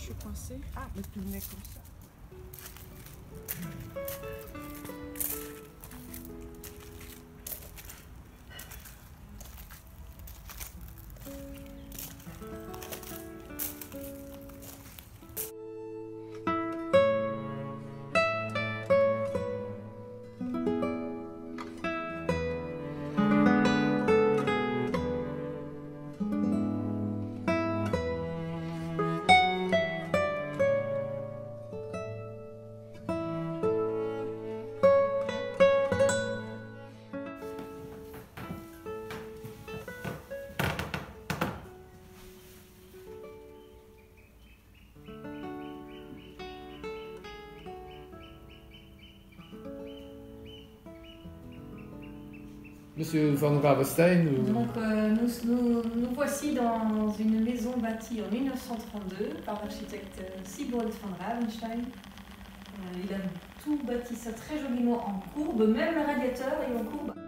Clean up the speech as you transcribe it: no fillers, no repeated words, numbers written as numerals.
suis coincée. Ah, mais tu le mets comme ça. Monsieur Van Ravenstein Donc nous voici dans une maison bâtie en 1932 par l'architecte Siebold van Ravenstein. Il a tout bâti ça très joliment en courbe, même le radiateur est en courbe.